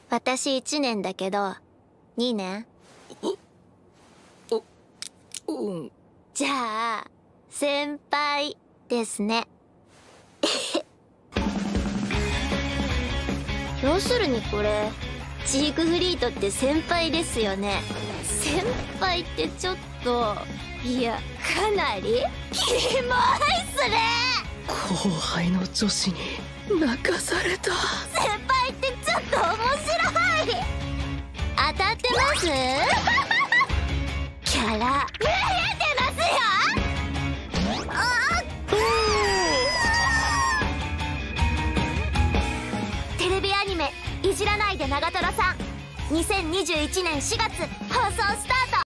私1年だけど、2年？ うん。 じゃあ、先輩ですね。要するにこれ、ジークフリートって先輩ですよね。先輩ってちょっと、いや、かなりキモいっすね。 後輩の女子に泣かされた。 先輩ってちょっと面白い。当たってます？キャラ見えてますよ。テレビアニメ「いじらないで長瀞さん」2021年4月放送スタート。